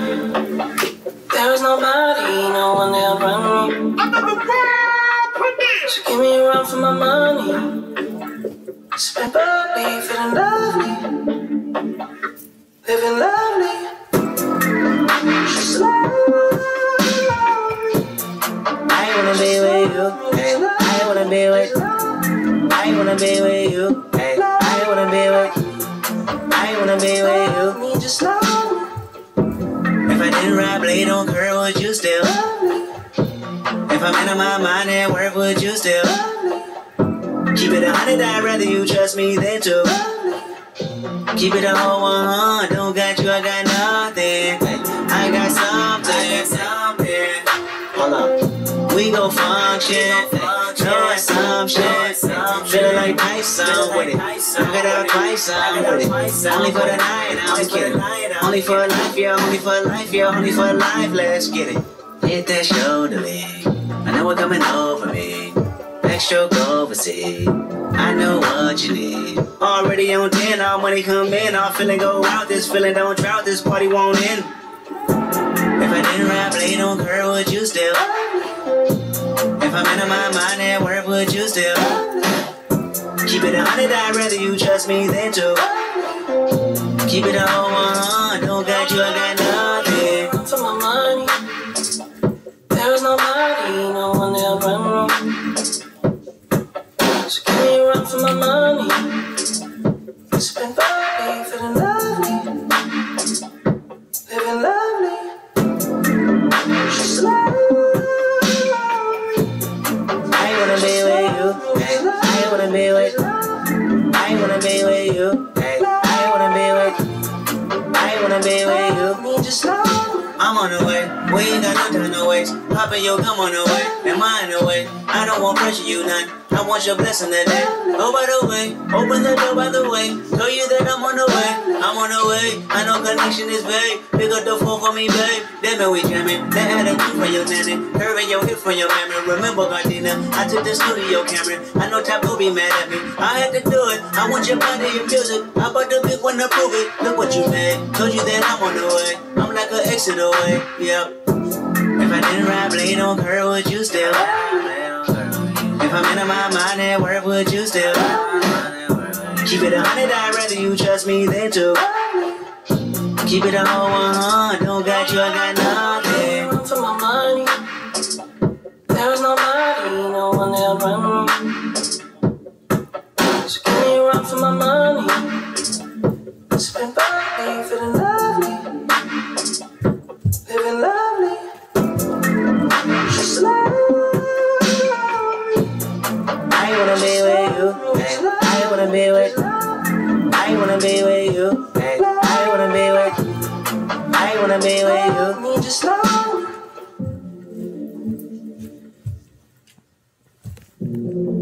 There is nobody, no one there but me. So give me a run for my money. Spend bubbly, feeling lovely, living lovely. Just I wanna be with you. Hey, I wanna be with. I wanna be with you. Hey, I wanna be with. I wanna be with you. Just if I didn't ride blade on curve, would you still? If I'm out of my mind at work, would you still? Keep it 100, I'd rather you trust me than to. Keep it a whole 100, don't got you, I got nothing. I got something. Hold up, we gon' function. No assumption. Feeling like Tyson with it. I got out Tyson with it. Only for the night, I'm kidding. Only for life, yeah, only for life, yeah, only for life, let's get it. Hit that shoulder lean. I know what coming over me. Back stroke overseas. I know what you need. Already on 10, all money come in. All feeling go out, this feeling don't drought, this party won't end. If I didn't ride blade on curve, would you still? If I'm out of my mind at work, would you still? Keep it 100, I'd rather you trust me than to. Keep it a whole 100, don't got you, I got nothing. For my money, there's nobody, no one there but me. So give me a run for my money. Spend bubbly, feeling lovely, living lovely. Just I wanna be with you. Hey, I wanna be with. I wanna be with you. Hey, I wanna be with. I wanna be with you. Just I'm on the way, we ain't got no time to waste. Pop in your gum on the way, and mine the way. I don't want pressure, you none. I want your blessing today. Oh, by the way, open the door by the way. Tell you that I'm on the way, I'm on the way. I know connection is vague. Pick up the phone for me, babe. Then we jamming. That had a key for your nanny. Curving your hip from your memory. Remember, Gardena, I took the studio camera. I know Tap will be mad at me. I had to do it. I want your body, your music. I bought the big one to prove it. Look what you made. Told you that I'm on the way. I'm like an exit away. Yep. If I didn't ride blade on curve, would you still? If I'm out of my mind at work, would you still? Keep it 100, I'd rather you trust me than to. Keep it a whole 100, don't got you, I got nothing. For my money, there's nobody, no one there but me. So give me a run for my money. Spend bubbly, feeling lovely, living lovely. Just I wanna be with you. Hey, I wanna be with. I wanna be with you. Hey, I wanna be with. I wanna be with you. Just slow.